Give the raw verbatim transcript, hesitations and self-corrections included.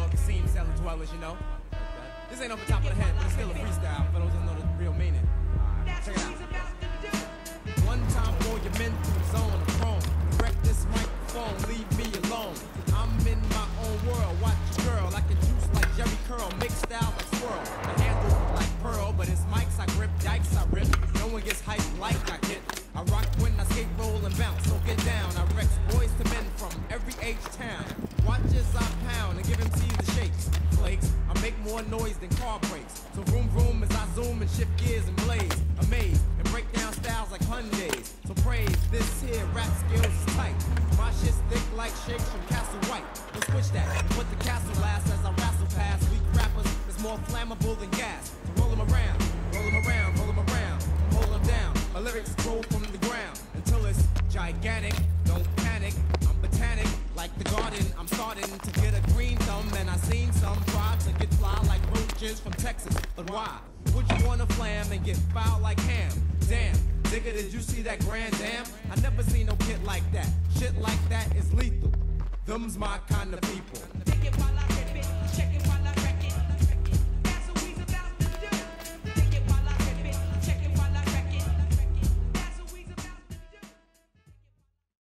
the seam selling dwellers, you know. This ain't off the top of the head, but it's still a freestyle for those that know the real meaning. Check it out. One time for your mental zone, chrome. Wreck this microphone, leave me alone. I'm in my own world, watch your girl. I can juice like Jerry Curl, mix style like swirl. The handle like pearl, but it's mics I grip, dikes I rip. No one gets hyped like I get. I rock when I skate, roll and bounce, so get down. I wreck boys to men from every age town. Watch as I pound and give M Cs the shakes. Flakes, I make more noise than car brakes. So vroom vroom as I zoom and shift gears and blaze. Amaze and break down styles like Hyundais. So praise this here rap skills is tight. My shit's thick like shakes from Castle White. Don't switch that, put the castle last as I wrestle past weak rappers. It's more flammable than gas. So roll them around, roll them around, roll them around, hold them down. My lyrics grow from the ground until it's gigantic. Don't panic, I'm botanic like the garden. I'm starting to get a green thumb, and I seen some try to get fly like roaches from Texas. But why would you wanna flam and get foul like ham? Damn, nigga, did you see that grand dam? I never seen no kid like that. Shit like that is lethal. Them's my kind of people. Take it while I